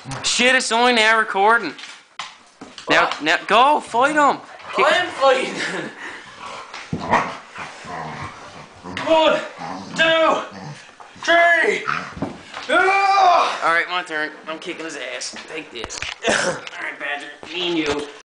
Shit, it's only now recording. Now, go, fight him. I am fighting. 1, 2, 3. Alright, my turn. I'm kicking his ass. Take this. Alright, Badger. Me and you.